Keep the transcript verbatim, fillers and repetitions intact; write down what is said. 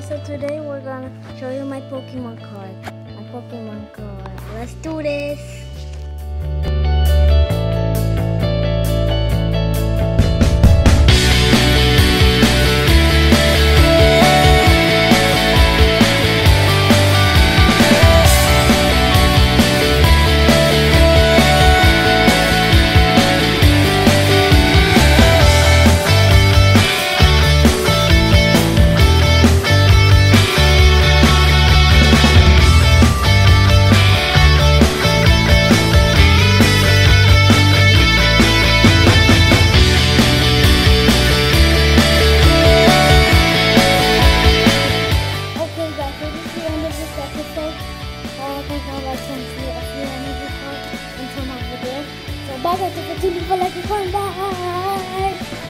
so today we're gonna show you my Pokemon card. My Pokemon card. Let's do this.